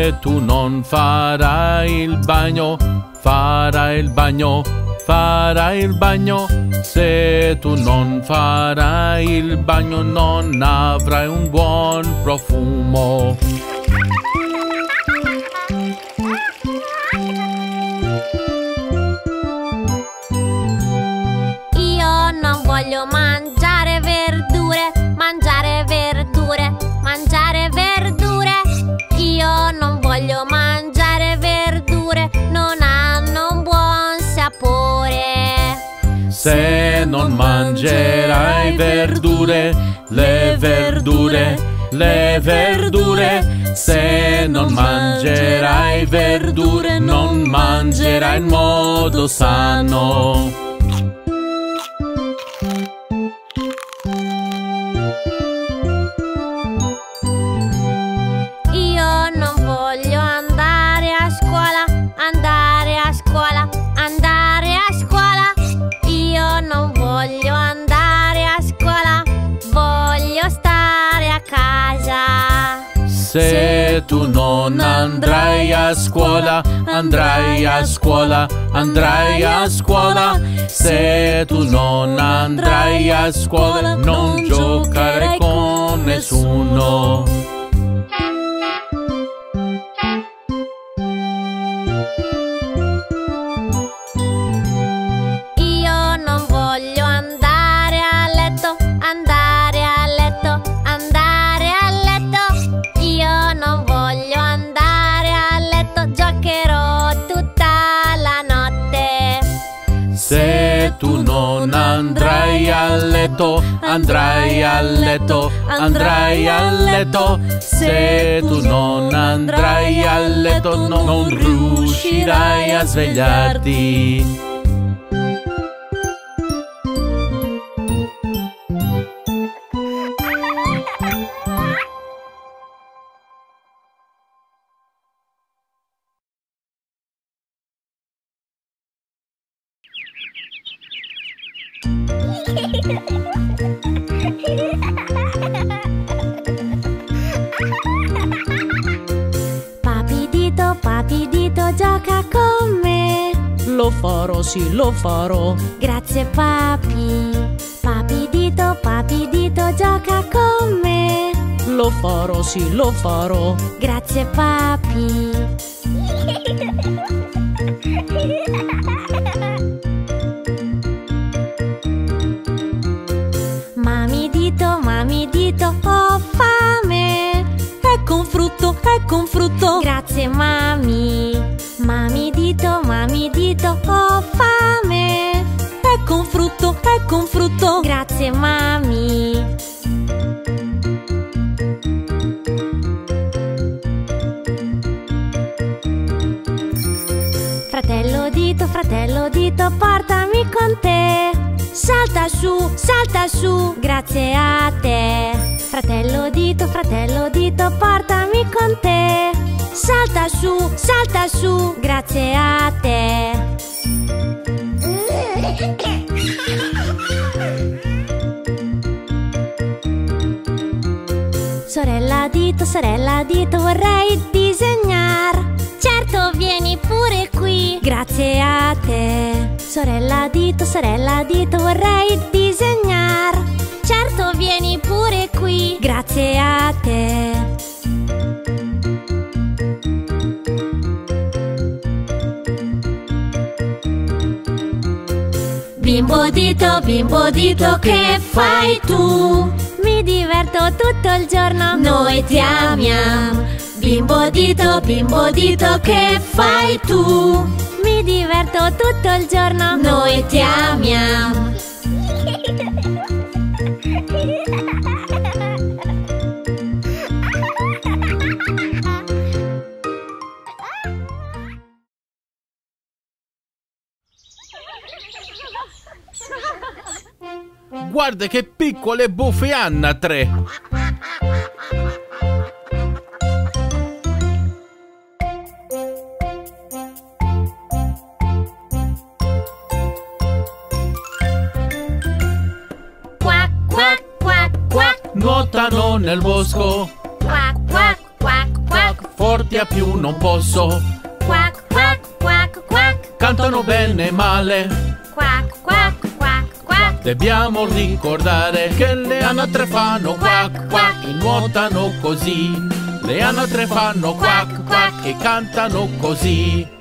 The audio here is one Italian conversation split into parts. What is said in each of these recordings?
Se tu non farai il bagno, farai il bagno, farai il bagno. Se tu non farai il bagno, non avrai un buon profumo. Io non voglio mangiare verdure, mangiare verdure, mangiare verdure. Io non voglio mangiare verdure, non hanno un buon sapore. Se non mangerai verdure, le verdure, le verdure. Se non mangerai verdure, non mangerai in modo sano. Io non voglio andare a scuola, andare a scuola, andare a scuola. Io non voglio andare a scuola, voglio stare a casa. Se tu non andrai a scuola, andrai a scuola, andrai a scuola. Se tu non andrai a scuola, non giocherai con nessuno. Io non voglio andare a letto, andare a letto, andare a letto. Io non voglio andare a letto, giocherò tutta la notte. Se tu non andrai a letto, andrai a letto, andrai a letto. Se tu non andrai a letto, non riuscirai a svegliarti. Papi Dito, gioca con me. Lo farò, sì, lo farò. Grazie papi. Papi Dito, gioca con me. Lo farò, sì, lo farò. Grazie papi. Mami Dito, ho fame. Ecco un frutto, ecco un frutto. Grazie mami. Mami Dito, ho fame. Ecco un frutto, ecco un frutto. Grazie mami. Fratello Dito, portami con te. Salta su, grazie a te. Fratello Dito, portami con te. Salta su, grazie a te. Sorella Dito, vorrei disegnare. Certo, vieni pure qui. Grazie a te. Sorella Dito, vorrei disegnare. Certo, vieni pure qui. Grazie a te. Bimbo Dito, che fai tu? Mi diverto tutto il giorno, noi ti amiamo. Bimbo Dito, che fai tu? Mi diverto tutto il giorno, noi ti amiamo. Guarda che piccole buffe hanno 3. Quack, quack, quack, quack. Nuotano nel bosco, Quack, quack, quack, quack. forte forti a più non posso. Quack, quack, quack, quack. Cantano bene e male. Quack, quack, quack, quack. Dobbiamo ricordare che le anatre fanno quack quack e nuotano così. Le anatre fanno quack quack e cantano così.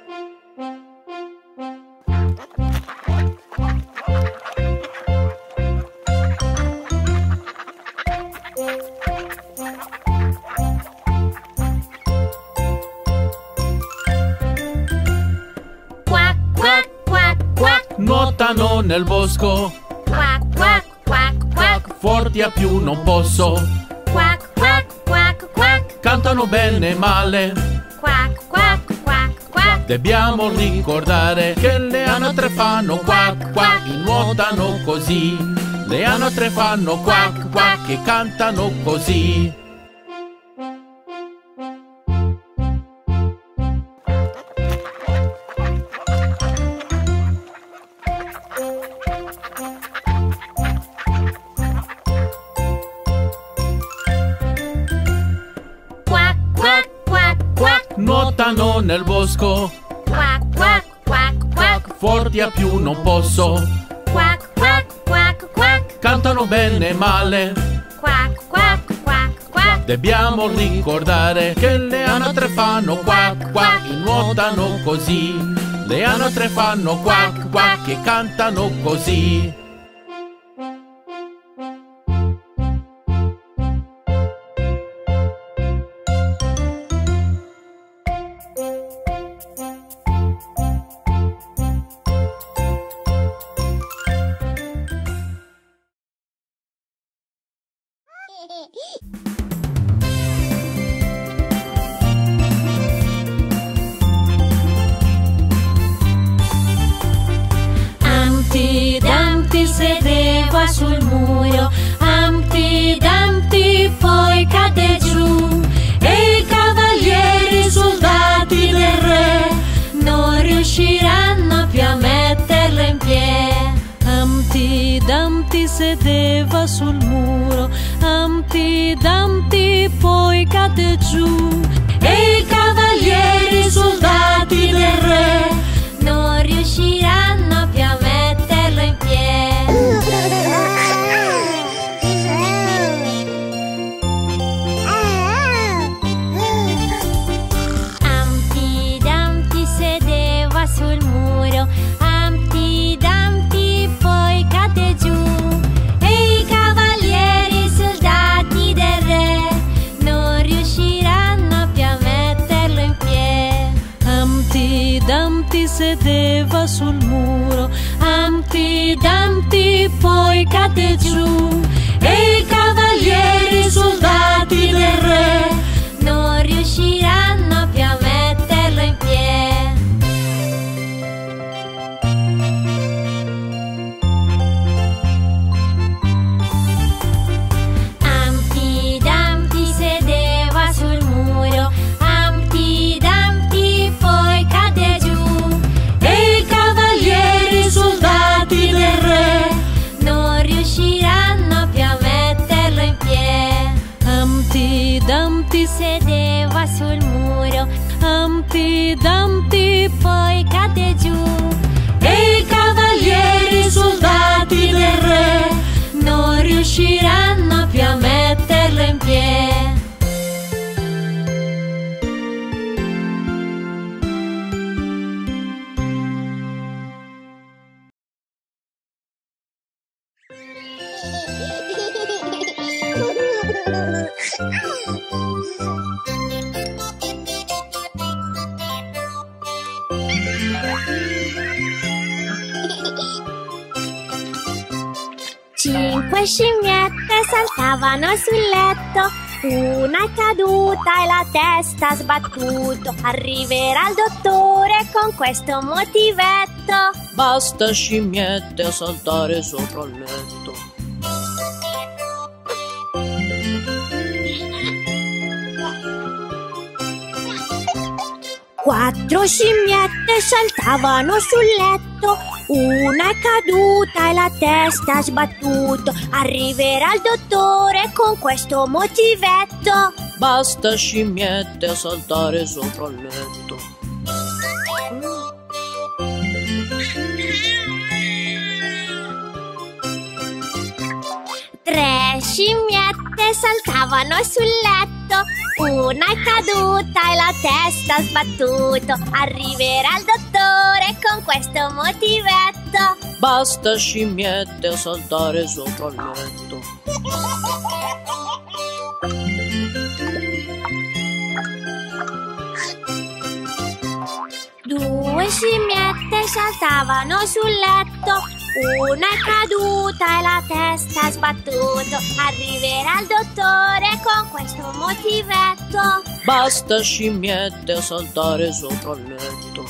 Quack, quack, quack, quack. Nuotano nel bosco. Quack, quack, quack, quack. Forti a più non posso. Quack, quack, quack, quack. Cantano bene e male. Quack, quack, quack, quack. Dobbiamo ricordare che le anatre fanno quack quack e nuotano così. Le anatre fanno quack quack e cantano così. Quack, quack, quack, quack. Nuotano nel bosco. Quack, quack, quack, quack. Forti a più non posso. Quack, quack, quack, quack. Cantano bene e male. Quack, quack, quack, quack. Dobbiamo ricordare che le anatre fanno quack quack e nuotano così. Le anatre fanno quack quack e cantano così. Humpty Dumpty sedeva sul muro, Humpty Dumpty poi cadde giù e i cavalieri soldati del re non riusciranno più a metterlo in piedi. Humpty Dumpty sedeva sul muro, Humpty Dumpty poi cadde giù E i cavalieri soldati del re non riusciranno più a metterlo in piedi. Humpty Dumpty sedeva sul muro, Humpty Dumpty poi cadde giù e i cavalieri soldati del re non riusciranno più a metterlo in piedi. Humpty Dumpty sedeva sul muro, Humpty Dumpty poi cadde giù E i cavalieri soldati del re non riusciranno più a metterlo in piedi. Humpty Dumpty sedeva sul muro, Humpty Dumpty poi cadde giù e i cavalieri soldati del re non riusciranno più a metterlo in piedi. Humpty Dumpty Sedeva sul muro, Humpty Dumpty poi cadde giù e i cavalieri soldati del re non riusciranno più a metterlo in piedi. Cinque scimmiette saltavano sul letto, una è caduta e la testa ha sbattuto. Arriverà il dottore con questo motivetto. Basta scimmiette a saltare sopra il letto. Quattro scimmiette saltavano sul letto, una è caduta e la testa ha sbattuto. Arriverà il dottore con questo motivetto. Basta scimmiette a saltare sopra il letto. Tre scimmiette saltavano sul letto, una è caduta e la testa ha sbattuto. Arriverà il dottore con questo motivetto. Basta scimmiette a saltare sopra il letto. Due scimmiette saltavano sul letto, una è caduta e la testa ha sbattuto. Arriverà il dottore con questo motivetto. Basta scimmiette a saltare sopra il letto.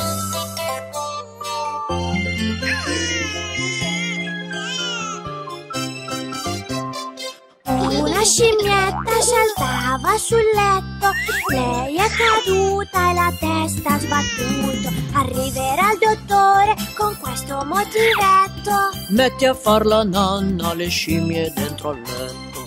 Una scimmietta saltava sul letto, lei è caduta e la testa ha sbattuto. Arriverà il dottore con questo motivetto. Metti a far la nanna le scimmie dentro al letto.